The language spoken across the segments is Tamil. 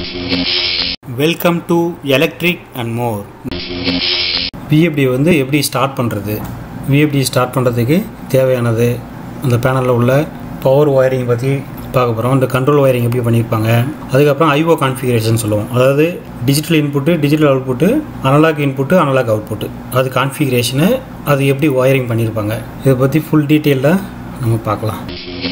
Welcome to electric and more. VFD வந்து எப்படி ஸ்டார்ட் பண்ணுறது, விஎஃப்டி ஸ்டார்ட் பண்ணுறதுக்கு தேவையானது, அந்த பேனலில் உள்ள பவர் ஒயரிங் பற்றி பார்க்க போகிறோம். இந்த கண்ட்ரோல் ஒயரிங் எப்படி பண்ணியிருப்பாங்க, அதுக்கப்புறம் ஐஓ கான்ஃபிகரேஷன் சொல்லுவோம். அதாவது digital input, digital output, analog input, analog output, அது கான்ஃபிகரேஷனு, அது எப்படி ஒயரிங் பண்ணியிருப்பாங்க, இதை பற்றி ஃபுல் டீட்டெயிலில் நம்ம பார்க்கலாம்.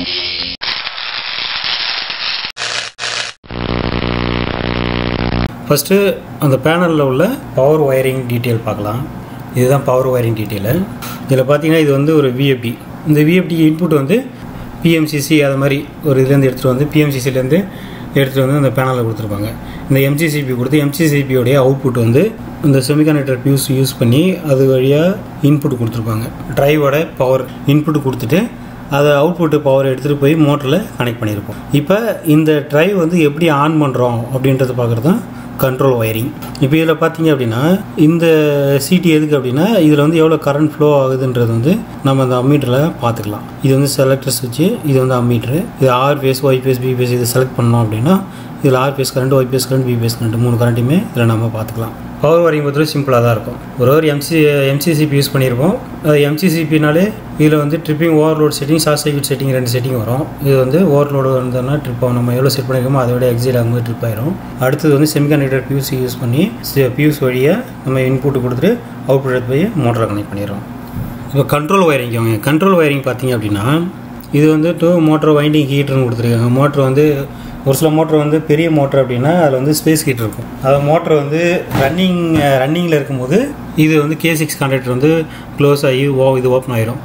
ஃபஸ்ட்டு அந்த பேனலில் உள்ள பவர் ஒயரிங் டீட்டெயில் பார்க்கலாம். இதுதான் பவர் ஒயரிங் டீட்டெயிலு. இதில் பார்த்தீங்கன்னா இது வந்து ஒரு விஎஃப்டி. இந்த விஎஃப்டி இன்புட் வந்து பிஎம்சிசி அது மாதிரி ஒரு இதுலேருந்து எடுத்துகிட்டு வந்து பிஎம்சிசிலேருந்து எடுத்துகிட்டு வந்து அந்த பேனலில் கொடுத்துருப்பாங்க. இந்த எம்சிசிபி கொடுத்து எம்சிசிபியோடைய அவுட்புட் வந்து இந்த செமிகண்டக்டர் பியூஸ் யூஸ் பண்ணி அது வழியாக இன்புட் கொடுத்துருப்பாங்க. ட்ரைவோட பவர் இன்புட் கொடுத்துட்டு அதை அவுட்புட்டு பவர் எடுத்துகிட்டு போய் மோட்டரில் கனெக்ட் பண்ணியிருப்போம். இப்போ இந்த ட்ரைவ் வந்து எப்படி ஆன் பண்ணுறோம் அப்படின்றத பார்க்குறது தான் கண்ட்ரோல் ஒயரிங். இப்போ இதில் பார்த்தீங்க அப்படின்னா இந்த சிடி எதுக்கு அப்படின்னா இதில் வந்து எவ்வளோ கரண்ட் ஃப்ளோ ஆகுதுன்றது வந்து நம்ம அந்த அம்மீட்டரில் பார்த்துக்கலாம். இது வந்து செலக்டர் சுவிட்சு, இது வந்து அம்மீட்ரு. இது R phase, Y phase, B phase இது செலக்ட் பண்ணோம் அப்படின்னா இதில் R phase current, Y phase current, B phase current 3 கரண்ட்டுமே இதில் நம்ம பார்த்துக்கலாம். பவர் ஒயரிங் பொறுத்தவரை சிம்பிளாக தான் இருக்கும். ஒரு எம்சிசிபி யூஸ் பண்ணியிருப்போம். அது எம்சிசிபினாலே இதில் வந்து tripping, overload setting, short circuit setting 2 setting வரும். இது வந்து ஓவர்லோடு வந்தோம்னா ட்ரிப் ஆகும். நம்ம எவ்வளோ செட் பண்ணியிருக்கோமோ அதோட எக்ஸைட் ஆகும்போது ட்ரிப் ஆயிரும். அடுத்தது வந்து செமிகண்டக்டர் பியூஸ் யூஸ் பண்ணி பியூஸ் வழியாக நம்ம இன்புட் கொடுத்துட்டு அவுட்புட் எடுத்து போய் மோட்டரை கனெக்ட் பண்ணிடுறோம். இப்போ கண்ட்ரோல் ஒயரிங் கண்ட்ரோல் ஒயரிங் பார்த்தீங்க அப்படின்னா இது வந்து மோட்டர் வைண்டிங் ஹீட்டர்னு கொடுத்துருக்காங்க. மோட்டர் வந்து ஒரு சில மோட்டர் வந்து பெரிய மோட்டர் அப்படின்னா அதில் வந்து ஸ்பேஸ் ஹீட்டர் இருக்கும். அது மோட்டர் வந்து ரன்னிங்கில் இருக்கும்போது இது வந்து K6 கான்டாக்டர் வந்து க்ளோஸ் ஆகி இது ஓப்பன் ஆகிரும்.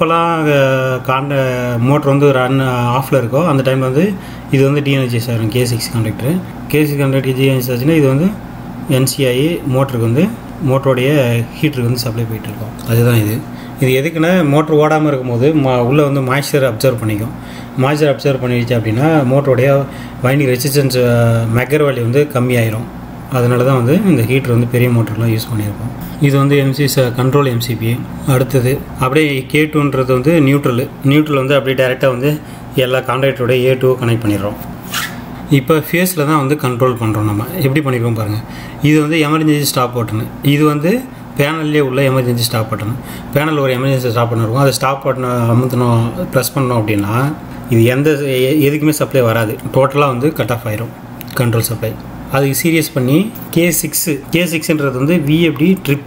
எப்போல்லாம் மோட்டர் வந்து ஆஃபில் இருக்கோ அந்த டைமில் வந்து இது வந்து டிஎன்எர்ஜிஸ் ஆகிரும். K6 கான்டாக்டர் டிஎன்எர்ஜிஸ் ஆச்சுன்னா இது வந்து என்சி ஆகி மோட்டருக்கு வந்து மோட்டருடைய ஹீட்டருக்கு வந்து சப்ளை போயிட்டு இருக்கும். அதுதான் இது எதுக்குன்னா மோட்டர் ஓடாமல் இருக்கும்போது உள்ளே வந்து மாய்ஸ்சர் அப்சர்வ் பண்ணிக்கும். மாய்ஸ்சர் அப்சர்வ் பண்ணிடுச்சு அப்படின்னா மோட்டருடைய வைண்டிங் ரெசிஸ்டன்ஸ் மெகர் வேல்யூ வந்து கம்மியாயிரும். அதனால தான் வந்து இந்த ஹீட்டர் வந்து பெரிய மோட்டர்லாம் யூஸ் பண்ணியிருக்கோம். இது வந்து கண்ட்ரோல் எம்சிபி. அடுத்தது அப்படியே K2ன்றது வந்து நியூட்ரல் வந்து அப்படியே டேரெக்டாக வந்து எல்லா கான்டாக்டரோட A2 கனெக்ட் பண்ணிடுறோம். இப்போ ஃபேஸில் தான் வந்து கண்ட்ரோல் பண்ணுறோம். நம்ம எப்படி பண்ணியிருக்கோம் பாருங்கள். இது வந்து எமர்ஜென்சி ஸ்டாப் பட்டன். இது வந்து பேனல்லே உள்ள எமர்ஜென்சி ஸ்டாப் பட்டன். பேனலில் ஒரு எமர்ஜென்சி ஸ்டாப் பட்டன் இருக்கும். அதை ஸ்டாப் பட்டனை அமுத்தணும், ப்ரெஸ் பண்ணோம் அப்படின்னா இது எதுக்குமே சப்ளை வராது. டோட்டலாக வந்து கட் ஆஃப் ஆயிரும் கண்ட்ரோல் சப்ளை. அதுக்கு சீரியஸ் பண்ணி K6ன்றது வந்து விஎஃப்டி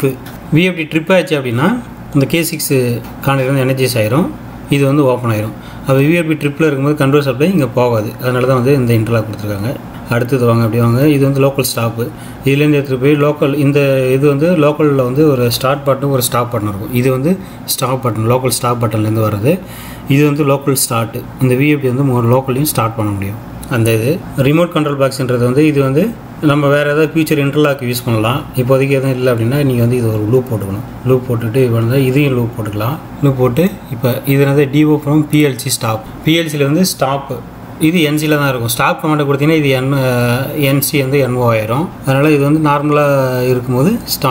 ட்ரிப் ஆச்சு அப்படின்னா இந்த K6 கான்டாக்ட் வந்து எனர்ஜைஸ் ஆயிரும். இது வந்து ஓப்பன் ஆயிரும். அப்போ விஎஃப்டி ட்ரிப்பில் இருக்கும்போது கண்ட்ரோல் சப்ளை இங்கே போகாது. அதனால தான் வந்து இந்த இன்டர்லாக் கொடுத்துருக்காங்க. அடுத்தது அப்படி வாங்க. இது வந்து லோக்கல் ஸ்டாப்பு. இதுலேருந்து எடுத்துகிட்டு போய் இந்த இது வந்து லோக்கலில் வந்து ஒரு ஸ்டார்ட் பட்டன், ஒரு ஸ்டாப் பட்டன் இருக்கும். இது வந்து ஸ்டாப் பட்டன், லோக்கல் ஸ்டாப் பட்டன்லேருந்து வருது. இது வந்து லோக்கல் ஸ்டார்ட்டு. இந்த விஎஃப்டி வந்து லோக்கல்லையும் ஸ்டார்ட் பண்ண முடியும். அந்த இது ரிமோட் கண்ட்ரோல் பாக்ஸ்ன்றது வந்து இது வந்து நம்ம வேறு ஏதாவது ஃபியூச்சர் இன்டர்லாக் யூஸ் பண்ணலாம். இப்போதைக்கு எதுவும் இல்லை அப்படின்னா நீங்கள் வந்து இது ஒரு லூப் போட்டுக்கணும். லூப் போட்டுட்டு இப்போ வந்து இதையும் லூப் போட்டுக்கலாம். லூப் போட்டு இப்போ இது வந்து டிஓ ஃப்ரம் பிஎல்சி ஸ்டாப். பிஎல்சியில் வந்து ஸ்டாப்பு, இது என்சியில் தான் இருக்கும். ஸ்டாப் கமாண்டை கொடுத்தீங்கன்னா இது என்சி வந்து NO ஆயிரும். அதனால் இது வந்து நார்மலாக இருக்கும்போது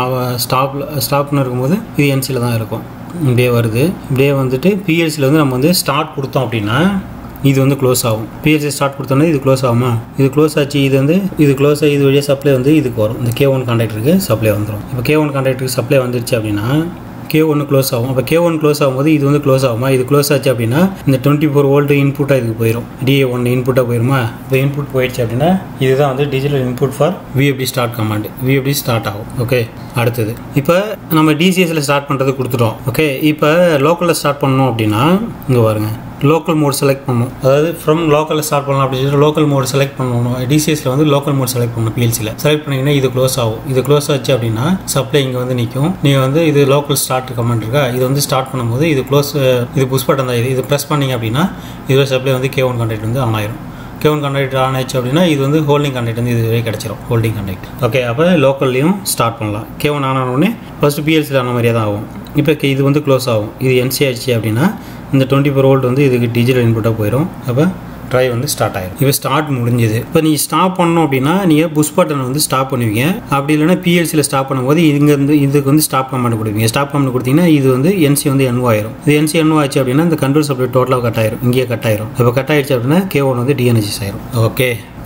ஸ்டாப்னு இருக்கும்போது இது என்சியில் தான் இருக்கும். இப்படியே வருது. இப்படியே வந்துட்டு பிஎல்சியில் வந்து நம்ம வந்து ஸ்டார்ட் கொடுத்தோம் அப்படின்னா இது வந்து க்ளோஸ் ஆகும். பிஎல்சி ஸ்டார்ட் கொடுத்தோன்னா இது க்ளோஸ் ஆகுமா? இது க்ளோஸ் ஆச்சு. இது க்ளோஸ் ஆகி இது வழியாக சப்ளை வந்து இதுக்கு வரும். இந்த K1 கான்டாக்டருக்கு சப்ளை வந்துடும். இப்போ K1 கான்டாக்டருக்கு சப்ளை வந்துருச்சு அப்படின்னா K1 க்ளோஸ் ஆகும். அப்போ K1 க்ளோஸ் ஆகும்போது இது வந்து க்ளோஸ் ஆகுமா? இது க்ளோஸ் ஆச்சு அப்படின்னா இந்த 24 வோல்ட் இன்புட்டாக இதுக்கு போயிடும். DA1 இன்புட்டாக போயிருமா? இப்போ இன்புட் போயிடுச்சு அப்படின்னா இதுதான் வந்து digital input for VFD start command. VFD start ஆகும். ஓகே. அடுத்தது இப்போ நம்ம டிசிஎஸில் ஸ்டார்ட் பண்ணுறது கொடுத்துட்டோம். ஓகே. இப்போ லோக்கலில் ஸ்டார்ட் பண்ணணும் அப்படின்னா இங்கே பாருங்கள், லோக்கல் மோட் செலக்ட் பண்ணணும். அதாவது ஃப்ரம் லோக்கலில் ஸ்டார்ட் பண்ணலாம் அப்படின்னு சொல்லிட்டு லோக்கல் மோட் செலக்ட் பண்ணணும். டிசிஎஸில் வந்து லோக்கல் மோட் செலக்ட் பண்ணணும். பிஎல்சியில் செலக்ட் பண்ணிங்கன்னா இது க்ளோஸ் ஆகும். இது க்ளோஸ் ஆச்சு அப்படின்னா சப்ளை இங்கே வந்து நிற்கும். நீங்கள் வந்து இது லோக்கல் ஸ்டார்ட் கமாண்ட் இருக்கா, இது வந்து ஸ்டார்ட் பண்ணும்போது இது க்ளோஸ், இது புஷ் பட்டன் தான். இது ப்ரெஸ் பண்ணிங்க அப்படின்னா இதோட சப்ளை வந்து K1 கான்டாக்ட் வந்து ஆன் ஆயிரும். K1 கான்டாக்ட் ஆன் ஆயிடுச்சு அப்படின்னா இது வந்து ஹோல்டிங் கான்டாக்ட் வந்து இது வரை கிடச்சிரும். Holding contact. ஓகே. அப்போ லோக்கல்லையும் ஸ்டார்ட் பண்ணலாம். K1 ஆன் ஆனோடனே ஃபஸ்ட்டு பிஎல்சியில் ஆன மாதிரியே தான் ஆகும். இப்போ இது வந்து க்ளோஸ் ஆகும். இது என்சி ஆயிடுச்சு அப்படின்னா இந்த 24 வோல்ட் வந்து இதுக்கு டிஜிட்டல் இன்புட்டாக போயிடும். அப்போ ட்ரை வந்து ஸ்டார்ட் ஆயிடும். இப்போ ஸ்டார்ட் முடிஞ்சது. இப்போ நீங்கள் ஸ்டாப் பண்ணணும் அப்படின்னா நீங்கள் புஷ் பட்டனை வந்து ஸ்டாப் பண்ணுவீங்க. அப்படி இல்லைன்னா பிஎல்சியில் ஸ்டாப் பண்ணும்போது இங்கேருந்து இதுக்கு வந்து ஸ்டாப் கமாண்ட் கொடுப்பீங்க. ஸ்டாப் கமாண்ட் கொடுத்தீங்கன்னா இது வந்து என்சி வந்து NO ஆயிரும். இது என்சி NO ஆச்சு அப்படின்னா இந்த கண்ட்ரோல் சப்ளை டோட்டலாக கட் ஆயிரும். இங்கேயே கட் ஆயிரும். இப்போ கட் ஆயிடுச்சு அப்படின்னா K1 வந்து டிஎன்எர்ஜிஸ் ஆயிரும். ஓகே.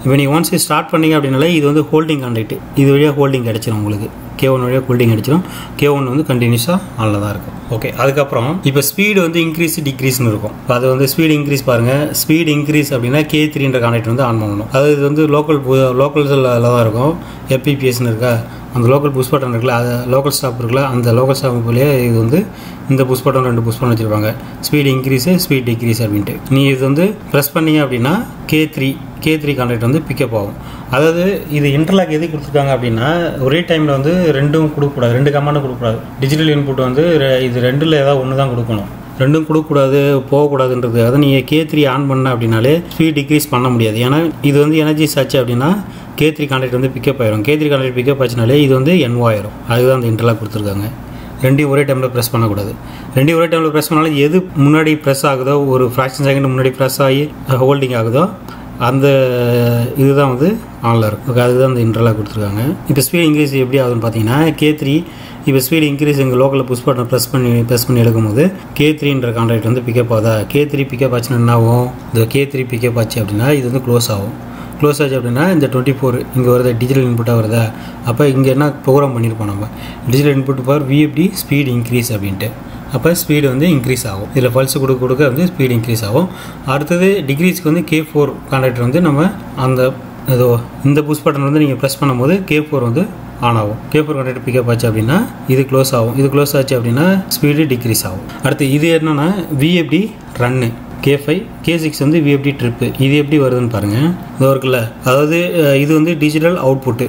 இப்போ நீங்கள் ஒன்ஸ் ஸ்டார்ட் பண்ணிங்க அப்படின்னாலே இது வந்து ஹோல்டிங் கான்டாக்ட், இது வழியாக ஹோல்டிங் கிடச்சிடும் உங்களுக்கு. K1 வழியாக ஹோல்டிங் கிடச்சிடும். K1 வந்து கண்டினியூஸாக ஆனில் தான் இருக்கும். ஓகே, அதுக்கப்புறம் இப்போ ஸ்பீடு வந்து இன்க்ரீஸ் டிக்ரீஸ்னு இருக்கும். இப்போ அது வந்து ஸ்பீடு இன்க்ரீஸ் பாருங்கள். ஸ்பீடு இன்க்ரீஸ் அப்படின்னா K3ன்ற கான்டாக்ட் வந்து ஆன் பண்ணணும். அதாவது இது வந்து லோக்கல்ஸில் தான் இருக்கும். FPPSன்னு இருக்கா, அந்த லோக்கல் புஷ் பட்டன் இருக்குல்ல, அது லோக்கல் ஸ்டாப் இருக்குல்ல, அந்த லோக்கல் ஸ்டாப் போலேயே இது வந்து இந்த புஷ் பட்டன் 2 புஷ் பட்டன் வச்சுருப்பாங்க. ஸ்பீடு இன்க்ரீஸு ஸ்பீட் டிக்ரீஸ் அப்படின்ட்டு. நீ இது வந்து ப்ரெஸ் பண்ணிங்க அப்படின்னா K3 கான்டாக்ட் வந்து பிக்கப் ஆகும். அதாவது இது இன்டர்லாக் எது கொடுத்துருக்காங்க அப்படின்னா ஒரே டைமில் வந்து ரெண்டும் கொடுக்கக்கூடாது, 2 கமாண்டும் கொடுக்கக்கூடாது. டிஜிட்டல் இன்புட் வந்து இது 2ல் ஏதாவது ஒன்று தான் கொடுக்கணும். 2ம் கொடுக்கக்கூடாது, போகக்கூடாதுன்றது. அதை நீங்கள் K3 ஆன் பண்ண அப்படின்னாலே ஸ்பீட் டிக்ரீஸ் பண்ண முடியாது. ஏன்னா இது வந்து எனர்ஜி ஆச்சு அப்படின்னா K3 கான்டாக்ட் வந்து பிக்கப் ஆயிரும். K3 கான்டாக்ட் பிக்கப் ஆச்சுனாலே இது வந்து NO ஆயிரும். அதுதான் அந்த இன்டர்லாக் கொடுத்துருக்காங்க. 2 ஒரே டைமில் ப்ரெஸ் பண்ணக்கூடாது. 2 ஒரே டைமில் ப்ரெஸ் பண்ணாலும் எது முன்னாடி ப்ரெஸ் ஆகுதோ, ஒரு ஃப்ராக்ஷன் செகண்ட் முன்னாடி ப்ரெஸ் ஆகி ஹோல்டிங் ஆகுதோ அந்த இதுதான் வந்து ஆனில் இருக்கும். ஓகே, அதுதான் அந்த இன்டர்லாக் கொடுத்துருக்காங்க. இப்போ ஸ்பீட் இன்க்ரீஸ் எப்படி ஆகுதுன்னு பார்த்தீங்கன்னா K3 இப்போ ஸ்பீடு இன்க்ரீஸ் எங்கள் லோக்கலில் புஷ் பட்டன் ப்ரெஸ் பண்ணி எடுக்கும்போது K3ன்ற கான்டாக்ட் வந்து பிக்கப் ஆகுதா. K3 பிக்கப் ஆச்சுன்னா என்ன ஆகும், இந்த K3 பிக்கப் ஆச்சு அப்படின்னா இது வந்து க்ளோஸ் ஆகும். க்ளோஸ் ஆச்சு அப்படின்னா இந்த 24 இங்கே வருதா, டிஜிட்டல் இன்புட்டாக வருதா. அப்போ இங்கே என்ன ப்ரோக்ராம் பண்ணியிருப்போம் நம்ம, digital input power VFD speed increase அப்படின்ட்டு. அப்போ ஸ்பீடு வந்து இன்க்ரீஸ் ஆகும். இதில் பல்ஸ் கொடுக்க வந்து ஸ்பீடு இன்க்ரீஸ் ஆகும். அடுத்தது டிக்ரீஸ்க்கு வந்து K4 கான்டாக்ட் வந்து நம்ம அந்த ஏதோ இந்த புஷ் பட்டன் வந்து நீங்கள் ப்ரெஸ் பண்ணும்போது K4 வந்து ஆன் ஆகும். K4 கான்டாக்ட் பிக்கப் ஆச்சு அப்படின்னா இது க்ளோஸ் ஆகும். இது க்ளோஸ் ஆச்சு அப்படின்னா ஸ்பீடு டிக்ரீஸ் ஆகும். அடுத்து இது என்னென்னா VFD ரன்னு. K5 K6 வந்து VFD ட்ரிப்பு. இது எப்படி வருதுன்னு பாருங்கள். இது இருக்குல்ல, அதாவது இது வந்து டிஜிட்டல் அவுட்புட்டு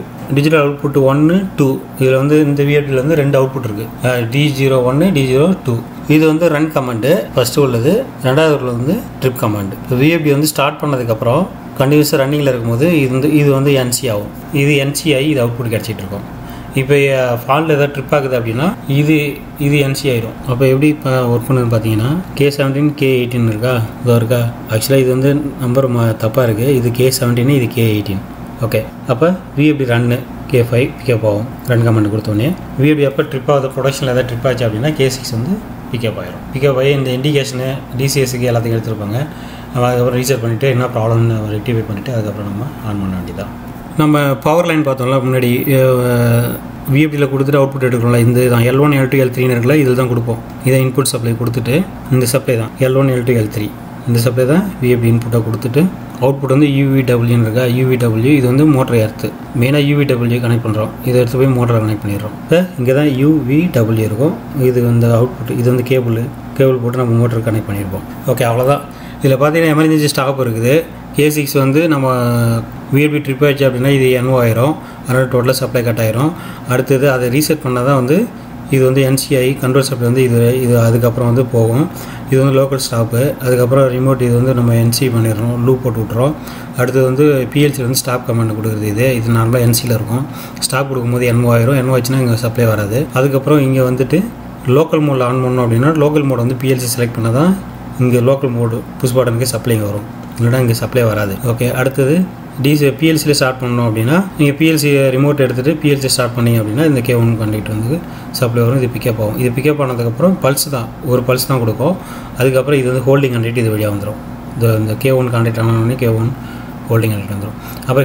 1 2. இதில் வந்து இந்த VFDயில் வந்து 2 அவுட்புட் இருக்குது, D01 D02. இது வந்து ரன் கமாண்டு ஃபஸ்ட்டு உள்ளது, ரெண்டாவது உள்ளது வந்து ட்ரிப் கமாண்டு. இப்போ VFD வந்து ஸ்டார்ட் பண்ணதுக்கப்புறம் கண்டினியூஸாக ரன்னிங்கில் இருக்கும்போது இது வந்து NC ஆகும். இது NC ஆகி இது அவுட்புட் கிடச்சிட்டு இருக்கும். இப்போ ஃபால்ட் ஏதாவது ட்ரிப் ஆகுது அப்படின்னா இது NC ஆயிடும். அப்போ எப்படி இப்போ ஒர்க் பண்ணுதுன்னு பார்த்தீங்கன்னா K17 K18 இருக்கா, இருக்கா. ஆக்சுவலாக இது வந்து நம்பர் தப்பாக இருக்குது. இது K17 இது K18. ஓகே, அப்போ VFD ரன்னு K5 பிக்கப் ஆகும். ரன் கமெண்ட் கொடுத்தோடனே VFD அப்போ ட்ரிப் ஆகுது, ப்ரொடக்ஷனில் ஏதாவது ட்ரிப் ஆச்சு அப்படின்னா K6 வந்து பிக்கப் ஆகிடும். பிக்கப் ஆகி இந்த இண்டிகேஷனு DCSக்கு எல்லாத்தையும் எடுத்துருப்பாங்க. நம்ம அதுக்கப்புறம் ரீசெட் பண்ணிவிட்டு என்ன ப்ராப்ளம்னு ரெக்டிஃபை பண்ணிவிட்டு அதுக்கப்புறம் நம்ம ஆன் பண்ண வேண்டியதான். நம்ம பவர் லைன் பார்த்தோம்ல முன்னாடி, VFDயில் கொடுத்துட்டு அவுட்புட் எடுக்கிறோம்ல, இந்த தான் L1 L2 L3 இருக்குல்ல, இதில் தான் கொடுப்போம். இதை இன்புட் சப்ளை கொடுத்துட்டு இந்த சப்ளை தான் L1 L2 L3 இந்த சப்ளை தான் VFD இன்புட்டாக கொடுத்துட்டு அவுட்புட் வந்து UVWன்னு இருக்கா, UVW இது வந்து மோட்டர் எர்த்து. மெயினாக UVW கனெக்ட் பண்ணுறோம். இதை எடுத்து போய் மோட்டரை கனெக்ட் பண்ணிடுறோம். இப்போ இங்கே தான் UVW இருக்கும். இது இந்த அவுட்புட், இது வந்து கேபிள் போட்டு நம்ம மோட்டர் கனெக்ட் பண்ணியிருப்போம். ஓகே, அவ்வளோதான். இதில் பார்த்தீங்கன்னா எமர்ஜென்சி ஸ்டாப் இருக்குது. K6 வந்து நம்ம VFD ட்ரிப் ஆச்சு அப்படின்னா இது NO ஆயிரும். அதனால் டோட்டலாக சப்ளை கட் ஆயிரும். அடுத்தது அதை ரீசெட் பண்ணால் தான் வந்து இது வந்து NCI கண்ட்ரோல் சப்ளை வந்து இது அதுக்கப்புறம் வந்து போகும். இது வந்து லோக்கல் ஸ்டாப்பு. அதுக்கப்புறம் ரிமோட் இது வந்து நம்ம NC பண்ணிடுறோம், லூப் போட்டு விட்றோம். அடுத்தது வந்து PLC வந்து ஸ்டாப் கமாண்ட் கொடுக்குறது. இது நார்மலாக NCயில் இருக்கும். ஸ்டாப் கொடுக்கும்போது NO ஆயிரும். NO ஆச்சுன்னா இங்கே சப்ளை வராது. அதுக்கப்புறம் இங்கே வந்துட்டு லோக்கல் மோடில் ஆன் பண்ணோம் அப்படின்னா லோக்கல் மோட் வந்து PLC செலக்ட் பண்ணால் தான் இங்கே லோக்கல் மோடு புஷ் பட்டனுக்கு சப்ளைங்க வரும், இல்லைனா இங்கே சப்ளை வராது. ஓகே, அடுத்தது PLCயில் ஸ்டார்ட் பண்ணோம் அப்படின்னா நீங்கள் PLC ரிமோட் எடுத்துகிட்டு PLC ஸ்டார்ட் பண்ணிங்க அப்படின்னா இந்த K1 கான்டாக்ட் வந்து சப்ளை வரும். இது பிக்கப் ஆகும். இது பிக்கப் ஆனதுக்கப்புறம் பல்ஸ் தான், ஒரு பல்ஸ் தான் கொடுக்கும். அதுக்கப்புறம் இது வந்து ஹோல்டிங் கான்டாக்ட் இது வழியாக வந்துடும். இந்த K1 கான்டாக்ட் ஆனோடனே K1 ஹோல்டிங் கான்டாக்ட் வந்துடும். அப்போ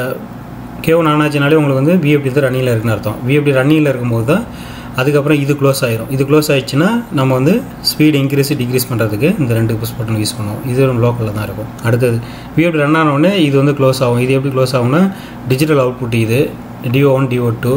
K1 ஆனாச்சுனாலே உங்களுக்கு வந்து VFD தான் ரன்னிங்கில் இருக்குன்னு அர்த்தம். VFD ரன்னிங்கில் இருக்கும்போது தான் அதுக்கப்புறம் இது க்ளோஸ் ஆயிரும். இது க்ளோஸ் ஆயிடுச்சுன்னா நம்ம வந்து ஸ்பீடு இன்க்ரீஸ் டிக்ரீஸ் பண்ணுறதுக்கு இந்த 2 புஷ் பட்டன் யூஸ் பண்ணுவோம். இது லோக்கலில் தான் இருக்கும். அடுத்தது VFD ரன் ஆனோடனே இது வந்து க்ளோஸ் ஆகும். இது எப்படி க்ளோஸ் ஆகும்னா டிஜிட்டல் அவுட்புட் இது DO1 DO2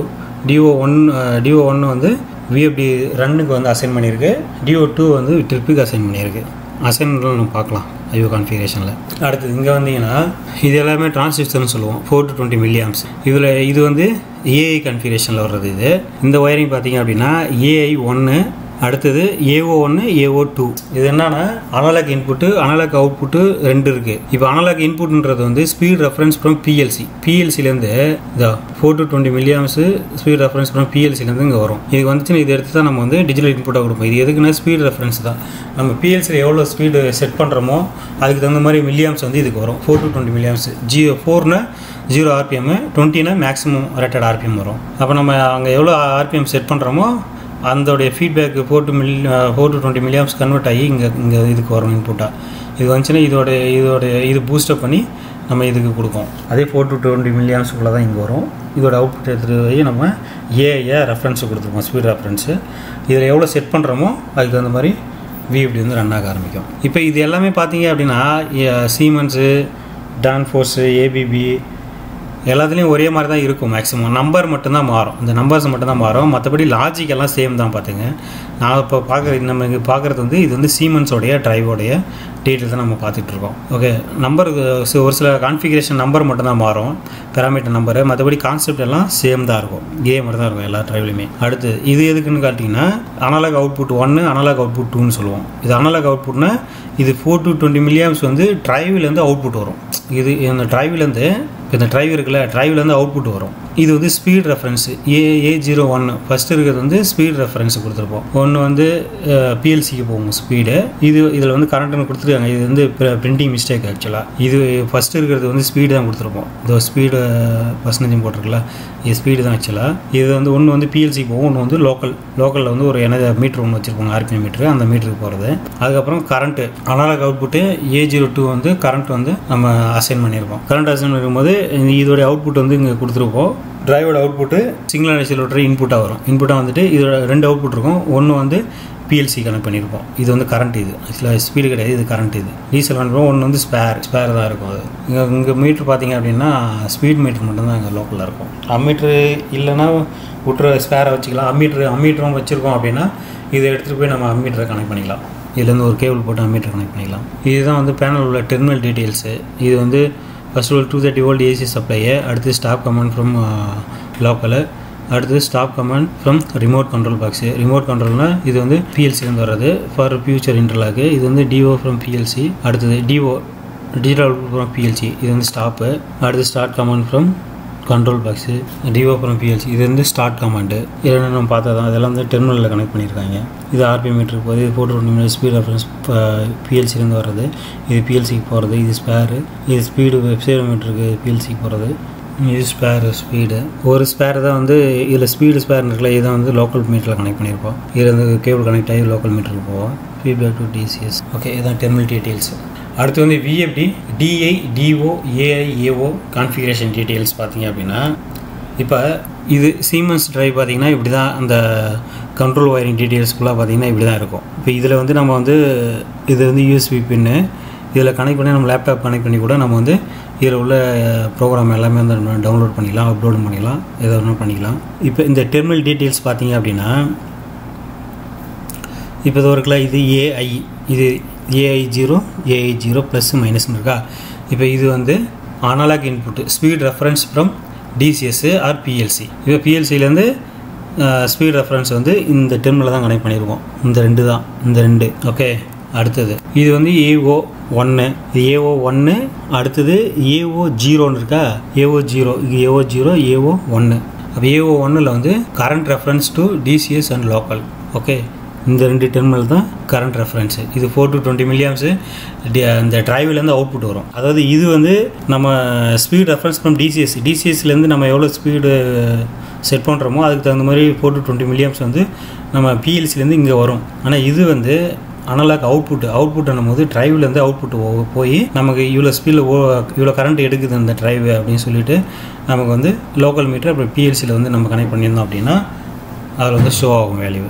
DO1 வந்து VFD ரன்னுக்கு வந்து அசைன் பண்ணியிருக்கு. DO2 வந்து ட்ரிப்புக்கு அசைன் பண்ணியிருக்கு. அசைன்மெண்ட்டில் நம்ம பார்க்கலாம் ஐஓ கான்ஃபிகரேஷனில். அடுத்தது இங்கே வந்தீங்கன்னா இது எல்லாமே டிரான்சிஸ்டர்னு சொல்லுவோம், 4 to 20 mA. இது வந்து AI கான்ஃபிகரேஷனில் வர்றது. இந்த ஒயரிங் பார்த்தீங்க அப்படின்னா AI1, அடுத்தது AO1 AO2. இது என்னன்னா அனலாக் இன்புட்டு அனலாக் அவுட்புட்டு 2 இருக்குது. இப்போ அனலாக் இன்புட்ன்றது வந்து ஸ்பீட் ரெஃபரன்ஸ் ஃப்ரம் PLCலேருந்து இந்த 4 to 20 mA speed reference from PLCலேருந்து இங்கே வரும். இது வந்துச்சுன்னா இதை எடுத்து தான் நம்ம வந்து டிஜிட்டல் இன்புட்டாக கொடுப்போம். இது எதுக்குன்னா ஸ்பீட் ரெஃபரன்ஸ் தான். நம்ம PLCயில் எவ்வளோ ஸ்பீடு செட் பண்ணுறோமோ அதுக்கு தகுந்த மாதிரி மில்லியாம்ஸ் வந்து இதுக்கு வரும். 4 to 20 mA. 4னா 0 RPM, 20னா மேக்ஸிமம் ரேட்டட் RPM வரும். அப்போ நம்ம அங்கே எவ்வளோ RPM செட் பண்ணுறோமோ அதோடைய ஃபீட்பேக் 4 to 20 mA கன்வெர்ட் ஆகி இங்கே இதுக்கு வரும் இன்புட்டாக. இது வந்துச்சுன்னா இது பூஸ்டப் பண்ணி நம்ம இதுக்கு கொடுக்கும். அதே 4 to 20 milliamps தான் இங்கே வரும். இதோட அவுட்புட் எடுத்துகிட்டு போய் நம்ம ஏஐ ரெஃபரன்ஸு கொடுத்துருப்போம், ஸ்பீட் ரெஃபரன்ஸு. இதில் எவ்வளோ செட் பண்ணுறோமோ அதுக்கு தகுந்த மாதிரி VFD வந்து ரன் ஆக ஆரம்பிக்கும். இப்போ இது எல்லாமே பார்த்தீங்க அப்படின்னா சீமென்ஸு, டான்ஃபோர்ஸு, ABB எல்லாத்துலேயும் ஒரே மாதிரி தான் இருக்கும். மேக்ஸிமம் நம்பர் மட்டும்தான் மாறும், இந்த நம்பர்ஸ் மட்டும்தான் மாறும். மற்றபடி லாஜிக் எல்லாம் சேம் தான். பார்த்துங்க, நான் இப்போ நம்ம இங்கே பார்க்குறது வந்து இது வந்து சீமென்ஸோடைய ட்ரைவோடைய டீட்டெயில் தான் நம்ம பார்த்துட்ருக்கோம். ஓகே, நம்பர் ஒரு சில கான்ஃபிகரேஷன் நம்பர் மட்டும்தான் மாறும், பேராமீட்டர் நம்பரு. மற்றபடி கான்செப்ட் எல்லாம் சேம் தான் இருக்கும், மட்டும் தான் இருக்கும் எல்லா ட்ரைவ்லையுமே. அடுத்து இது எதுக்குன்னு காட்டிங்கன்னா அனலாக் அவுட்புட் 1, அனலாக் அவுட்புட் 2ன்னு சொல்லுவோம். இது அனலாக் அவுட்புட்னா இது 4 to 20 milliamps வந்து ட்ரைவ்லேருந்து அவுட்புட் வரும். இது இந்த ட்ரைவ்லேருந்து இந்த ட்ரைவ் இருக்குல்ல, ட்ரைவ்லேருந்து அவுட்புட் வரும். இது வந்து ஸ்பீட் ரெஃபரன்ஸு A01 ஃபஸ்ட்டு இருக்கிறது வந்து ஸ்பீட் ரெஃபரன்ஸ் கொடுத்துருப்போம். ஒன்று வந்து PLCக்கு போகும் ஸ்பீடு. இதில் வந்து கரண்ட்னு கொடுத்துருக்காங்க. இது வந்து பிரிண்டிங் மிஸ்டேக் ஆக்சுவலாக. இது ஃபஸ்ட்டு இருக்கிறது வந்து ஸ்பீடு தான் கொடுத்துருப்போம். இந்த ஸ்பீடு பர்சன்டேஜ் போட்டிருக்குல்ல, இது ஸ்பீடு தான் ஆக்சுவலாக. இது வந்து ஒன்று வந்து PLCக்கு போகும், ஒன்று வந்து லோக்கலில் வந்து ஒரு மீட்டர் ஒன்று வச்சுருப்பாங்க, RPM மீட்ரு. அந்த மீட்டருக்கு போகிறது. அதுக்கப்புறம் கரண்ட்டு அனலாக் அவுட்புட்டு A02 வந்து கரண்ட் வந்து நம்ம அசைன் பண்ணியிருக்கோம். கரண்ட் அசைன் பண்ணும்போது இதோடைய அவுட்புட் வந்து இங்கே கொடுத்துருப்போம். டிரைவோட அவுட்புட்டு சிங்கிள் ஐசோலேட்டர் இன்புட்டாக வரும். இன்புட்டாக வந்துட்டு இதோட 2 அவுட்புட் இருக்கும். ஒன்று வந்து PLC கனெக்ட் பண்ணியிருப்போம். இது வந்து கரண்ட், இது ஆக்சுவலாக ஸ்பீடு கிடையாது, இது கரண்ட். இது டீசல் பண்ணுறோம். ஒன்று வந்து ஸ்பேர் தான் இருக்கும். அது இங்கே மீட்ரு பார்த்தீங்க அப்படின்னா ஸ்பீட் மீட்ரு மட்டும்தான் இங்கே லோக்கலில் இருக்கும். அம்மீட்ரு இல்லைன்னா விட்டுற ஸ்பேரை வச்சுக்கலாம். அம்மீட்டரும் வச்சுருக்கோம் அப்படின்னா இதை எடுத்துகிட்டு போய் நம்ம அம்மீட்டரை கனெக்ட் பண்ணிக்கலாம். இதுலேருந்து ஒரு கேபிள் போட்டு அம்மீட்டர் கனெக்ட் பண்ணிக்கலாம். இதுதான் வந்து பேனல் உள்ள டெர்மினல் டீட்டெயில்ஸு. இது வந்து ஃபர்ஸ்ட் ஒரு 230 volt AC சப்ளையை, அடுத்து ஸ்டாப் கமாண்ட் ஃப்ரம் லோக்கலு, அடுத்தது stop command from remote control box. Remote கண்ட்ரோல்னால் இது வந்து PLCலேருந்து வர்றது ஃபார் ஃபியூச்சர் இன்டர்லாக்கு. இது வந்து DO ஃப்ரம் PLC. அடுத்தது DO digital output from PLC. இது வந்து ஸ்டாப்பு. அடுத்து start command from control box, DO from PLC. இது வந்து ஸ்டார்ட் கமாண்டு. இதெல்லாம் நம்ம பார்த்தா தான் அதெல்லாம் வந்து டெர்மினலில் கனெக்ட் பண்ணியிருக்காங்க. இது RPM மீட்டருக்கு போகுது. இது 420 mm ஸ்பீட் ரெஃபரன்ஸ் PLCலேருந்து வர்றது. இது PLCக்கு போகிறது. இது ஸ்பேரு. இது ஸ்பீடு வெப்சைட் மீட்டருக்கு PLCக்கு போகிறது. இது ஸ்பீடு. ஒரு ஸ்பேர் தான் வந்து இதில் ஸ்பீடு ஸ்பேர் இருக்குல்ல, இதை வந்து லோக்கல் மீட்டரில் கனெக்ட் பண்ணியிருப்போம். இதில் வந்து கேபிள் கனெக்ட் ஆகி லோக்கல் மீட்டருக்கு போவோம். Feedback to DCS. ஓகே, இதுதான் டெர்மினல் டீட்டெயில்ஸ். அடுத்து வந்து VFD DI DO AI AO configuration details பார்த்தீங்க அப்படின்னா, இப்போ இது சீமென்ஸ் ட்ரைவ் பார்த்தீங்கன்னா இப்படி தான் அந்த கண்ட்ரோல் ஒயரிங் டீட்டெயில்ஸ் ஃபுல்லாக பார்த்தீங்கன்னா இப்படி தான் இருக்கும். இப்போ இதில் வந்து நம்ம வந்து இது வந்து USB பின்னு இதில் கனெக்ட் பண்ணி நம்ம லேப்டாப் கனெக்ட் பண்ணி கூட நம்ம வந்து இதில் உள்ள ப்ரோக்ராம் எல்லாமே வந்து நம்ம டவுன்லோட் பண்ணிக்கலாம், அப்லோட் பண்ணிக்கலாம், எதை வேணாலும் பண்ணிக்கலாம். இப்போ இந்த டெர்மினல் டீட்டெயில்ஸ் பார்த்தீங்க அப்படின்னா இப்போ இது இருக்குல்ல, இது AI, இது AI0 ப்ளஸ் மைனஸ்னு இருக்கா. இப்போ இது வந்து analog input speed reference from DCS or PLC. இப்போ PLCலேருந்து ஸ்பீட் ரெஃபரன்ஸ் வந்து இந்த டெர்மினலில் தான் கனெக்ட் பண்ணியிருக்கோம். இந்த ரெண்டு ஓகே. அடுத்தது இது வந்து AO1, இது AO1. அடுத்தது AO0 இருக்கா, AO0, இது AO0, AO1. அப்போ AO1ல் வந்து current reference to DCS and local. Okay, இந்த 2 டெர்மினல் தான் கரண்ட் ரெஃபரன்ஸு. இது 4 to 20 milliamps இந்த ட்ரைவ்லேருந்து அவுட்புட் வரும். அதாவது இது வந்து நம்ம ஸ்பீட் ரெஃபரன்ஸ் ஃப்ரம் DCSலேருந்து நம்ம எவ்வளோ ஸ்பீடு செட் பண்ணுறோமோ அதுக்கு தகுந்த மாதிரி 4 to 20 milliamps வந்து நம்ம PLCலேருந்து இங்கே வரும். ஆனால் இது வந்து அனலாக் அவுட்புட் பண்ணும்போது ட்ரைவ்லேருந்து அவுட்புட் போய் நமக்கு இவ்வளோ ஸ்பீடில் இவ்வளோ கரண்ட் எடுக்குது அந்த ட்ரைவ் அப்படின்னு சொல்லிட்டு நமக்கு வந்து லோக்கல் மீட்டர் அப்புறம் PLCயில் வந்து நம்ம கனெக்ட் பண்ணியிருந்தோம் அப்படின்னா அதில் வந்து ஷோ ஆகும் வேல்யூ.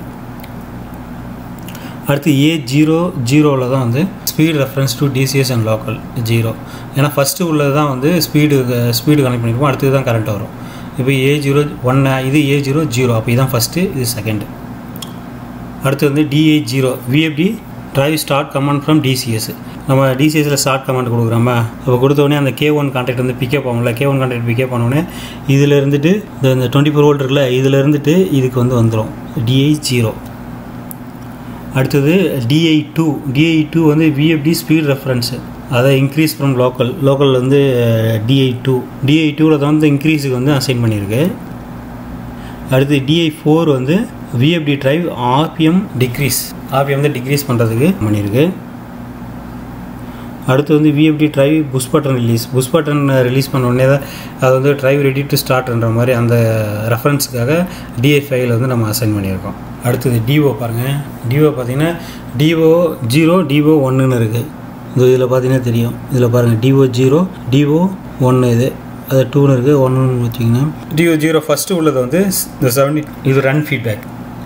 அடுத்து A00 தான் வந்து speed reference to DCS and local 0. ஏன்னா ஃபஸ்ட்டு உள்ளது தான் வந்து ஸ்பீடு கனெக்ட் பண்ணியிருப்போம், அடுத்தது தான் கரண்ட் வரும். இப்போ A01, இது A00, அப்போ இதுதான் ஃபஸ்ட்டு, இது செகண்டு. அடுத்து வந்து DI0 VFD drive start command from DCS. நம்ம DCSல ஸ்டார்ட் கமாண்ட் கொடுக்குறோமா, அப்போ கொடுத்தோடனே அந்த K1 கான்டாக்ட் வந்து பிக்கப் ஆகும்ல, K1 கான்டாக்ட் பிக்கப் பண்ணோடனே இதில் இருந்துட்டு இந்த 24 volt இருக்குல்ல, இதில் இருந்துட்டு இதுக்கு வந்து வந்துடும் DI0. அடுத்தது DI2 வந்து VFD ஸ்பீட் ரெஃபரன்ஸு, அதை இன்க்ரீஸ் ஃப்ரம் லோக்கல் வந்து DI2வில் தான் வந்து இன்க்ரீஸுக்கு வந்து அசைன் பண்ணியிருக்கு. அடுத்து DI4 வந்து VFD ட்ரைவ் RPM வந்து டிக்ரீஸ் பண்ணுறதுக்கு பண்ணியிருக்கு. அடுத்து வந்து VFD drive push button release பண்ண உடனே தான் அது வந்து ட்ரைவ் ரெடி டு ஸ்டார்ட்ன்ற மாதிரி அந்த ரெஃபரன்ஸுக்காக DI5 வந்து நம்ம அசைன் பண்ணியிருக்கோம். அடுத்தது DO பாருங்கள். DO பார்த்தீங்கன்னா DO0 DO1 இருக்குது. இதில் பார்த்தீங்கன்னா தெரியும். இதில் பாருங்கள் DO0 DO1 இது அது 2ன்னு இருக்குது 1ன்னு வச்சிங்கன்னா DO0 ஃபஸ்ட்டு உள்ளது வந்து இந்த 70 இது ரன் ஃபீட்பேக்.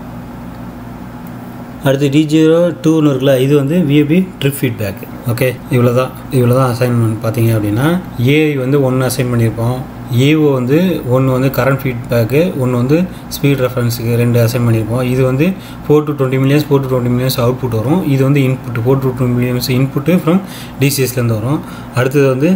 அடுத்து D02ன்னு இருக்குல்ல இது வந்து VFD ட்ரிப் ஃபீட்பேக். ஓகே இவ்வளோ தான் அசைன்மெண்ட் பார்த்தீங்க அப்படின்னா ஏஐ வந்து 1 அசைன் பண்ணியிருப்போம். ஏஓ வந்து 1 வந்து கரண்ட் ஃபீட்பேக்கு 1 வந்து ஸ்பீட் ரெஃபரன்ஸுக்கு 2 அசைன் பண்ணியிருப்போம். இது வந்து 4 to 20 millions 4 to 20 millions output வரும். இது வந்து input 4 to 20 millions input from DCSலேருந்து வரும். அடுத்தது வந்து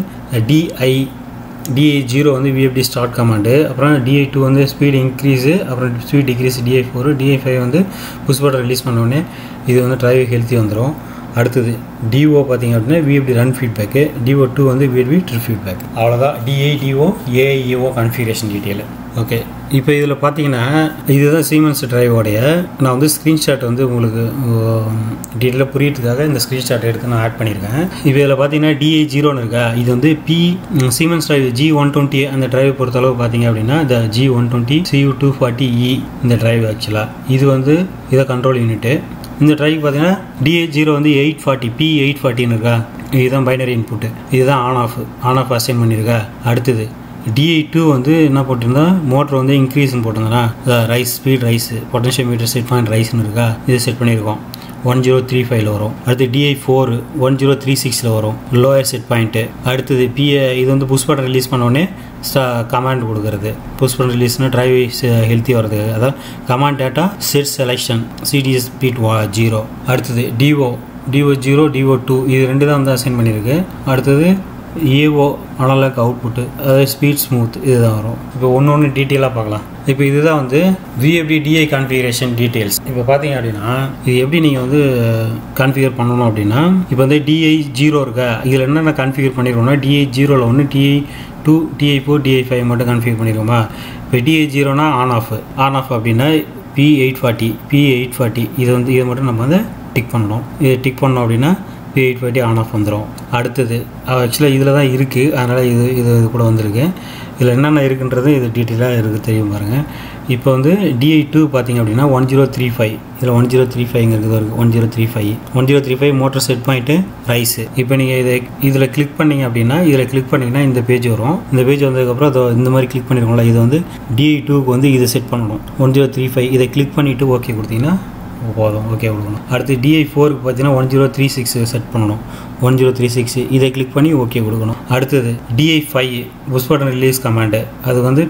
DI0 வந்து VFD ஸ்டார்ட் கமாண்டு. அப்புறம் DI2 வந்து ஸ்பீட் இன்க்ரீஸு, அப்புறம் ஸ்பீட் டிக்ரீஸ் DI4. DI5 வந்து புஷ் பட்டன் ரிலீஸ் பண்ணோடனே இது வந்து டிரைவ் ஹெல்த்தி வந்துடும். அடுத்தது DO பார்த்திங்க அப்படின்னா VFD ரன் ஃபீட்பேக்கு. DO2 வந்து VFD ட்ரிப் ஃபீட்பேக். அவ்வளோதான் DI/DO AIEO configuration detail. Okay இப்போ இதில் பார்த்தீங்கன்னா இதுதான் சீமென்ஸ் டிரைவோடைய நான் வந்து ஸ்க்ரீன்ஷாட் வந்து உங்களுக்கு டீட்டெயிலாக புரியறதுக்காக இந்த ஸ்க்ரீன்ஷாட் எடுத்து நான் ஆட் பண்ணியிருக்கேன். இப்போ இதில் பார்த்தீங்கன்னா DI0ன்னு இருக்கா இது வந்து சீமென்ஸ் டிரைவ் G120 அந்த டிரைவ் பொறுத்தளவு பார்த்தீங்க அப்படின்னா இந்த G120 CU240E இந்த டிரைவ் ஆக்சுவலாக இது வந்து இதை கண்ட்ரோல் யூனிட்டு. இந்த டிரைவ் பார்த்தீங்கன்னா DI0 வந்து 840 P840ன்னு இருக்கா இதுதான் பைனரி இன்புட்டு. இதுதான் ஆன் ஆஃப் அசைன் பண்ணியிருக்கா. அடுத்தது DI2 வந்து என்ன போட்டிருந்தா மோட்டர் வந்து இன்க்ரீஸ்ன்னு போட்டிருந்தா rise speed rise potential meter set point ரைஸ்ன்னு இருக்கா இது செட் பண்ணியிருக்கோம் 1035 வரும். அடுத்து DI4 1036 வரும் லோயர் செட் பாயிண்ட்டு. அடுத்தது இது வந்து புஷ் பட்டன் ரிலீஸ் பண்ணோடனே கமாண்ட் கொடுக்குறது. புஷ் பட்டன் ரிலீஸ்னால் டிரைவ் ஹெல்த்தி வர்றது அதான் command data set selection CDS bit 0. அடுத்தது DO0 DO2 இது 2 தான் வந்து அசைன் பண்ணியிருக்கு. அடுத்தது ஏஓ அனலாக் அவுட்புட்டு அதாவது ஸ்பீட் ஸ்மூத் இதுதான் வரும். இப்போ ஒன்று டீட்டெயிலாக பார்க்கலாம். இப்போ இதுதான் வந்து VFD DI கான்ஃபிகரேஷன் டீட்டெயில்ஸ். இப்போ பார்த்தீங்க அப்படின்னா இது எப்படி நீங்கள் வந்து கான்ஃபிகர் பண்ணணும் அப்படின்னா இப்போ வந்து DI0 இருக்கா இதில் என்னென்ன கான்ஃபிகர் பண்ணிடுவோம்னா DI0ல் ஒன்று DI2 DI4 DI5 மட்டும் கான்ஃபிகர் பண்ணிடுவோமா. இப்போ DI0னா ஆன் ஆஃப் அப்படின்னா P840 இது வந்து இதை மட்டும் நம்ம வந்து டிக் பண்ணணும். இதை டிக் பண்ணோம் அப்படின்னா P840 ஆன் ஆஃப் வந்துடும். அடுத்தது ஆக்சுவலாக இதில் தான் இருக்குது அதனால் இது கூட வந்திருக்கு. இதில் என்னென்ன இருக்குன்றது இது டீட்டெயிலாக இருக்குது தெரியும் பாருங்கள். இப்போ வந்து DI2 பார்த்திங்க அப்படின்னா 1035 இதில் 1035ங்கிறது இருக்குது 1035 மோட்டர் செட் பாயிண்ட்டு ரைஸு. இப்போ நீங்கள் இதில் கிளிக் பண்ணிங்க அப்படின்னா இந்த பேஜ் வரும். இந்த பேஜ் வந்ததுக்கப்புறம் இந்த மாதிரி கிளிக் பண்ணிருக்கோம்ல இது வந்து DI2க்கு வந்து இதை செட் பண்ணணும் 1035 இதை கிளிக் பண்ணிவிட்டு ஓகே கொடுத்தீங்கன்னா போதும் ஓகே கொடுக்கணும். அடுத்து DI4க்கு பார்த்தீங்கன்னா 1036 செட் பண்ணணும் 1036 இதை கிளிக் பண்ணி ஓகே கொடுக்கணும். அடுத்தது DI5 push button release command அது வந்து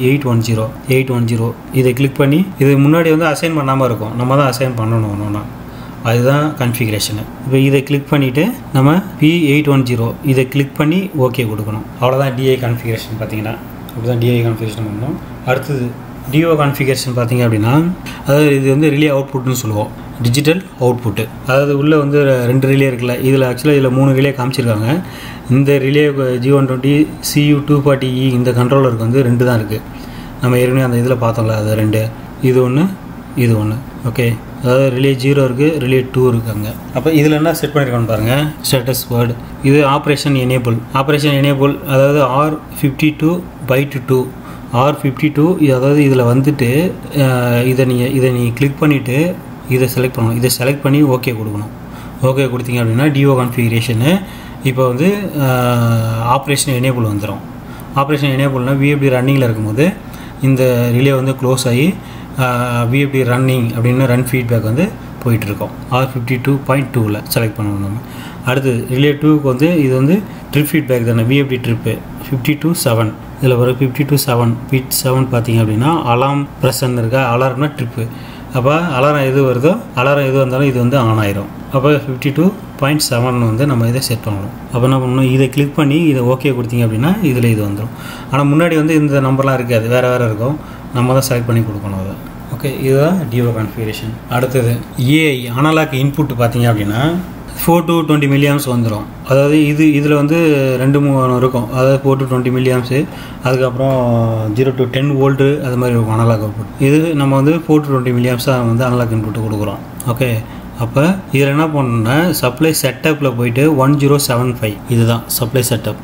P810 இதை கிளிக் பண்ணி இது முன்னாடி வந்து அசைன் பண்ணாமல் இருக்கும் நம்ம தான் அசைன் பண்ணணும் ஒன்றுனா அதுதான் கான்ஃபிகரேஷனு. இப்போ இதை கிளிக் பண்ணிவிட்டு நம்ம P810 இதை கிளிக் பண்ணி ஓகே கொடுக்கணும். அவ்வளோதான் DI கான்ஃபிகரேஷன் பார்த்தீங்கன்னா அப்படி தான் DI கான்ஃபிகரேஷன் பண்ணணும். அடுத்தது DO கான்ஃபிகரேஷன் பார்த்தீங்க அப்படின்னா அதாவது இது வந்து ரிலே அவுட்புட்னு சொல்லுவோம் டிஜிட்டல் அவுட்புட்டு. அதாவது உள்ளே வந்து 2 ரிலே இருக்குல்ல இதில் ஆக்சுவலாக இதில் 3 ரிலே காமிச்சிருக்காங்க. இந்த ரிலே G120 CU240E இந்த கண்ட்ரோலருக்கு வந்து 2 தான் இருக்குது. நம்ம ஏற்கனவே அந்த இதில் பார்த்தோம்ல அது 2 இது ஒன்று ஓகே. அதாவது ரிலே 0 இருக்குது ரிலே 2 இருக்காங்க. அப்போ இதில் என்ன செட் பண்ணியிருக்கோன்னு பாருங்கள் ஸ்டேட்டஸ் வேர்டு இது ஆப்ரேஷன் எனேபிள் அதாவது R52 byte 2 R52 அதாவது இதில் வந்துட்டு இதை நீங்கள் கிளிக் பண்ணிவிட்டு இதை செலக்ட் பண்ணணும். இதை செலக்ட் பண்ணி ஓகே கொடுக்கணும். ஓகே கொடுத்தீங்க அப்படின்னா DO கான்ஃபிகரேஷனு இப்போ வந்து ஆப்ரேஷன் எனேபிள் வந்துடும். ஆப்ரேஷன் எனேபிள்னால் VFD ரன்னிங்கில் இருக்கும்போது இந்த ரிலே வந்து க்ளோஸ் ஆகி VFD ரன்னிங் அப்படின்னு ரன் ஃபீட்பேக் வந்து போயிட்டுருக்கோம். R52.2ல் செலக்ட் பண்ணணும் நம்ம. அடுத்தது ரிலே 2க்கு வந்து இது வந்து ட்ரிப் ஃபீட்பேக் தானே VFD ட்ரிப்பு 50-7 இதில் ஒரு 50-7 பிட் 7 பார்த்தீங்க அப்படின்னா அலாம் ப்ரெஷன் இருக்கா அலாரம்னா ட்ரிப்பு. அப்போ அலாரம் எது வந்தாலும் இது வந்து ஆன் ஆயிரும். அப்போ 52.7 வந்து நம்ம இதை செட் பண்ணணும். அப்போ என்ன பண்ணணும் இதை கிளிக் பண்ணி இதை ஓகே கொடுத்தீங்க அப்படின்னா இதில் இது வந்துடும். ஆனால் முன்னாடி வந்து இந்த நம்பர்லாம் இருக்காது வேறு இருக்கும் நம்ம தான் செலக்ட் பண்ணி கொடுக்கணும் அதை. ஓகே இதுதான் DO கான்ஃபிகரேஷன். அடுத்தது ஏஐ அனலாக் இன்புட் பார்த்தீங்க அப்படின்னா 4 to 20 milliamps வந்துடும். அதாவது இதில் வந்து 2-3 இருக்கும். அதாவது 4 to 20 milliamps அதுக்கப்புறம் 0 to 10 volt அது மாதிரி இருக்கும் அனலாக் அவுட்புட். இது நம்ம வந்து 4 to 20 milliamps வந்து அனலாக் இன்புட்டு கொடுக்குறோம். ஓகே அப்போ இதில் என்ன பண்ணணும்னா சப்ளை செட்டப்பில் போயிட்டு 1075 இதுதான் சப்ளை செட்டப்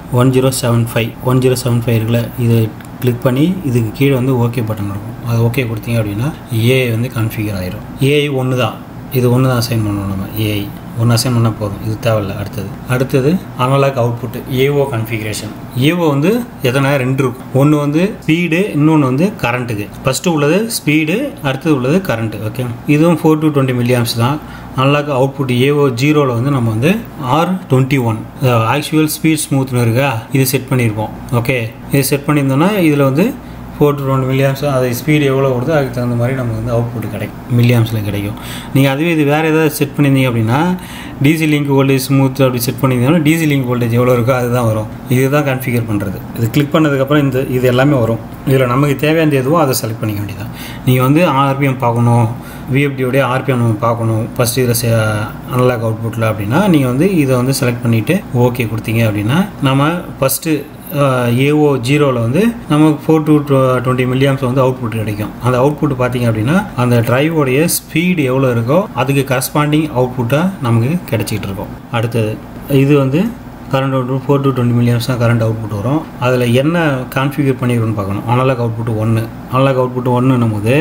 1075 இருக்குல்ல இதை கிளிக் பண்ணி இதுக்கு கீழே வந்து ஓகே பட்டன் இருக்கும். அது ஓகே கொடுத்தீங்க அப்படின்னா ஏஐ வந்து கான்ஃபிகர் ஆயிரும். ஏஐ ஒன்று தான் இது ஒன்று தான் அசைன் பண்ணணும். நம்ம ஏஐ ஒன்று அசைன் பண்ணால் போதும், இது தேவையில்லை. அடுத்தது analog output AO configuration. AO வந்து எத்தனை 2 இருக்கும். ஒன்று வந்து ஸ்பீடு, இன்னொன்று வந்து கரண்ட்டுக்கு. ஃபஸ்ட்டு உள்ளது ஸ்பீடு, அடுத்தது உள்ளது கரண்ட்டு. ஓகே, இதுவும் 4 to 20 milliamps தான். அனலாக் அவுட்புட் ஏஓ 0ல் வந்து நம்ம வந்து R21 ஆக்சுவல் ஸ்பீட் ஸ்மூத்னு இருக்கா, இது செட் பண்ணியிருப்போம். ஓகே, இது செட் பண்ணியிருந்தோன்னா இதில் வந்து 4 to 20 milliamps, அது ஸ்பீடு எவ்வளோ வருதோ அதுக்கு தகுந்த மாதிரி நமக்கு வந்து அவுட்புட் கிடைக்கும், மில்லியாம்ஸில் கிடைக்கும். நீங்கள் அதுவே இது வேறு ஏதாவது செட் பண்ணியிருந்தீங்க அப்படின்னா டிசி லிங்க் வோல்டேஜ் ஸ்மூத் அப்படி செட் பண்ணியிருந்தீங்கன்னா டிசி லிங்க் வோல்டேஜ் எவ்வளோ இருக்கோ அதுதான் வரும். இதுதான் கன்ஃபிகர் பண்ணுறது. இது கிளிக் பண்ணதுக்கப்புறம் இது எல்லாமே வரும். இதில் நமக்கு தேவையானது எதுவோ அதை செலக்ட் பண்ணிக்க வேண்டியதான். நீங்கள் வந்து ஆர்பிஎம் பார்க்கணும், விஎஃப்டியோடைய ஆர்பிஎம் நம்ம பார்க்கணும் ஃபஸ்ட்டு இதில் அனலாக் அவுட்புட்டில் அப்படின்னா நீங்கள் வந்து இதை வந்து செலக்ட் பண்ணிவிட்டு ஓகே கொடுத்தீங்க அப்படின்னா நம்ம ஃபஸ்ட்டு ஏஓ 0ல் வந்து நமக்கு 4 to 20 milliamps வந்து அவுட்புட் கிடைக்கும். அந்த அவுட்புட் பார்த்தீங்க அப்படின்னா அந்த டிரைவோடைய ஸ்பீடு எவ்வளோ இருக்கோ அதுக்கு கரஸ்பாண்டிங் அவுட்புட்டாக நமக்கு கிடைச்சிட்டு இருக்கும். அடுத்தது இது வந்து கரண்ட் அவுட்புட் 4 to 20 milliamps தான் கரண்ட் அவுட்புட் வரும். அதில் என்ன கான்ஃபிகர் பண்ணிருக்கணும்னு பார்க்கணும். அனலாக் அவுட்புட் 1, அனலாக் அவுட்புட் 1 போது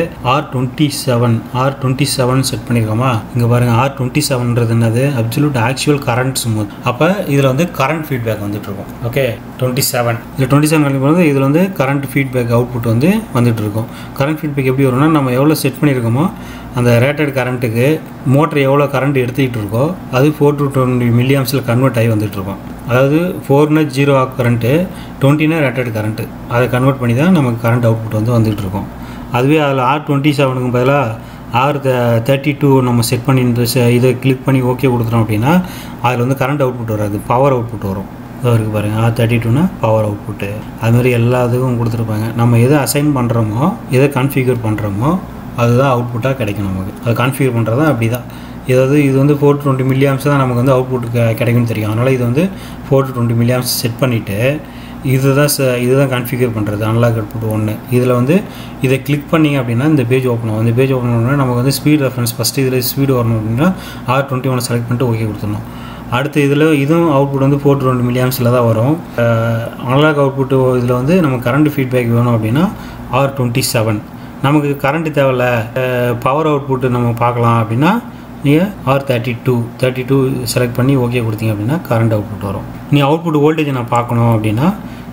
R27 செட் பண்ணியிருக்கோமா. இங்கே பாருங்கள், R27ன்றது என்னது, அப்சல்யூட் ஆக்சுவல் கரண்ட் ஸ்மூத். அப்போ இதில் வந்து கரண்ட் ஃபீட்பேக் வந்துட்டு இருக்கும். ஓகே, 27 இதில் 27 கழிக்கும் இதில் வந்து கரண்ட் ஃபீட்பேக் அவுட்புட் வந்து வந்துட்டு இருக்கும். கரண்ட் ஃபீட்பேக் எப்படி வரும்னா நம்ம எவ்வளோ செட் பண்ணியிருக்கோமோ அந்த ரேட்டட் கரண்ட்டுக்கு மோட்டர் எவ்வளோ கரண்ட் எடுத்துக்கிட்டு இருக்கோ அது 4 to 20 milliamps கன்வெர்ட் ஆகி வந்துட்டுருக்கோம். அதாவது 4னா 0 கரண்ட்டு, 20னா ரேட்டட் கரண்ட்டு, அதை கன்வெர்ட் பண்ணி தான் நமக்கு கரண்ட் அவுட்புட் வந்து வந்துகிட்டு இருக்கும். அதுவே அதில் R27க்கு பதிலாக R32 நம்ம செட் பண்ணி இதை கிளிக் பண்ணி ஓகே கொடுத்துட்டோம் அப்படின்னா அதில் வந்து கரண்ட் அவுட்புட் வராது, பவர் அவுட்புட் வரும். இருக்குது பாருங்கள், R32னா பவர் அவுட்புட்டு. அதுமாதிரி எல்லா இதுவும் கொடுத்துருப்பாங்க. நம்ம எதை அசைன் பண்ணுறோமோ எதை கான்ஃபிகர் பண்ணுறோமோ அதுதான் அவுட்புட்டாக கிடைக்கும் நமக்கு. அது கான்ஃபிகர் பண்ணுறது தான் அப்படி தான். ஏதாவது இது வந்து 4 to 20 milliamps தான் நமக்கு வந்து அவுட்புட் கிடைக்கும்னு தெரியும். அதனால் இது வந்து 4 to 20 milliamps செட் பண்ணிவிட்டு இதுதான் கான்ஃபிகர் பண்ணுறது அனலாக் அவுட்புட் 1. இதில் வந்து இதை கிளிக் பண்ணிங்க அப்படின்னா இந்த பேஜ் ஓப்பன் ஆகும். இந்த பேஜ் ஓப்பன் பண்ணோன்னா நமக்கு வந்து ஸ்பீட் ரெஃபரன்ஸ் ஃபஸ்ட்டு இதில் ஸ்பீடு வரணும் அப்படின்னா R21 செலக்ட் பண்ணிட்டு ஓகே கொடுத்துடணும். அடுத்து இதில் இதுவும் அவுட்புட் வந்து 4 to 20 milliamps தான் வரும். அனலாக் அவுட்புட் இதில் வந்து நம்ம கரண்ட் ஃபீட்பேக் வேணும் அப்படின்னா R27. நமக்கு கரண்ட்டு தேவையில்ல, பவர் அவுட்புட்டு நம்ம பார்க்கலாம் அப்படின்னா நீங்கள் R32 செலக்ட் பண்ணி ஓகே கொடுத்தீங்க அப்படின்னா கரண்ட் அவுட்புட் வரும். நீங்கள் அவுட்புட் வோல்டேஜ் நான் பார்க்கணும் அப்படின்னா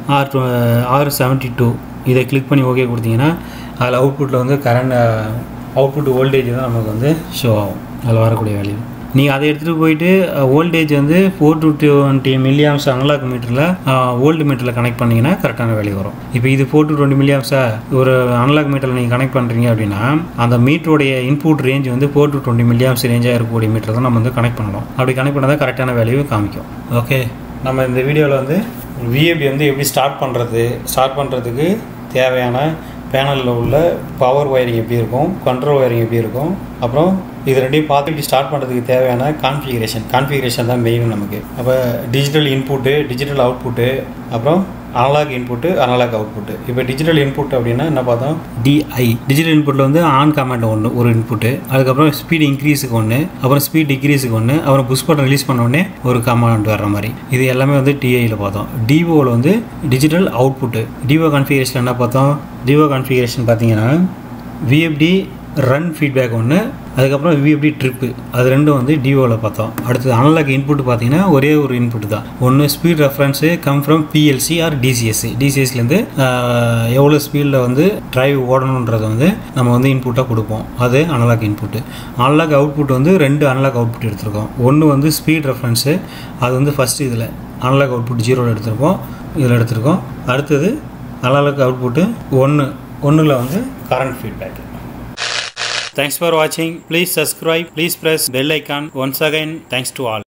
R72 இதை கிளிக் பண்ணி ஓகே கொடுத்தீங்கன்னா அதில் அவுட்புட்டில் வந்து கரண்ட் அவுட்புட் வோல்டேஜ் தான் நமக்கு வந்து ஷோ ஆகும், அதில் வரக்கூடிய வேல்யூ. நீங்கள் அதை எடுத்துகிட்டு போயிட்டு வோல்டேஜ் வந்து 4 to 20 milliamps அனலாக் மீட்டரில் ஓல்டு மீட்டரில் கனெக்ட் பண்ணிங்கன்னா கரெக்டான வேல்யூ வரும். இப்போ இது 4 to 20 milliamps ஒரு அனலாக் மீட்டரில் நீங்கள் கனெக்ட் பண்ணுறீங்க அப்படின்னா அந்த மீட்டருடைய இன்புட் ரேஞ்ச் வந்து 4 to 20 milliamps ரேஞ்சாக இருக்கக்கூடிய மீட்டர் தான் நம்ம வந்து கனெக்ட் பண்ணணும். அப்படி கனெக்ட் பண்ணால் தான் கரெக்டான வேல்யூ காமிக்கும். ஓகே, நம்ம இந்த வீடியோவில் வந்து விஏபி வந்து எப்படி ஸ்டார்ட் பண்ணுறதுக்கு தேவையான பேனலில் உள்ள பவர் ஒயரிங் எப்படி இருக்கும், கண்ட்ரோல் ஒயரிங் எப்படி இருக்கும், அப்புறம் இது ரெண்டையும் பார்த்துட்டு ஸ்டார்ட் பண்ணுறதுக்கு தேவையான கான்ஃபிகரேஷன் தான் மெயின் நமக்கு. அப்போ டிஜிட்டல் இன்புட்டு, டிஜிட்டல் அவுட்புட்டு, அப்புறம் அனலாக் இன்புட்டு, அனலாக் அவுட்புட்டு. இப்போ டிஜிட்டல் இன்புட் அப்படின்னா என்ன பார்த்தோம், டிஜிட்டல் இன்புட்டில் வந்து ஆன் கமாண்ட் ஒரு இன்புட்டு, அதுக்கப்புறம் ஸ்பீட் இன்க்ரீஸுக்கு ஒன்று, அப்புறம் ஸ்பீட் டிக்ரீஸுக்கு ஒன்று, அப்புறம் புஷ் பட்டன் ரிலீஸ் பண்ணோடனே ஒரு கமாண்ட் வர்ற மாதிரி. இது எல்லாமே வந்து டிஐயில் பார்த்தோம். டிஓவில் வந்து டிஜிட்டல் அவுட்புட்டு. டிஓ கான்ஃபிகரேஷன் என்ன பார்த்தோம், டிஓ கான்ஃபிகரேஷன் பார்த்தீங்கன்னா விஎஃப்டி ரன் ஃபீட்பேக் ஒன்று, அதுக்கப்புறம் விஎஃப்டி ட்ரிப்பு, அது ரெண்டும் வந்து டிஓவில் பார்த்தோம். அடுத்தது அனலாக் இன்புட் பார்த்தீங்கன்னா ஒரே ஒரு இன்புட் தான். ஒன்று speed reference come from PLC or டிசிஎஸ்லேருந்து எவ்வளோ ஸ்பீடில் வந்து டிரைவ் ஓடணுன்றதை வந்து நம்ம வந்து இன்புட்டாக கொடுப்போம். அது அனலாக் இன்புட்டு. அனலாக் அவுட்புட் வந்து 2 அனலாக் அவுட்புட் எடுத்திருக்கோம். ஒன்று வந்து ஸ்பீட் ரெஃபரன்ஸு, அது வந்து ஃபஸ்ட்டு இதில் அனலாக் அவுட்புட் 0ல் எடுத்திருக்கோம், இதில் எடுத்திருக்கோம். அடுத்தது அனலாக் அவுட்புட்டு 1ல் வந்து current feedback. Thanks for watching. Please subscribe. Please press bell icon. Once again, thanks to all.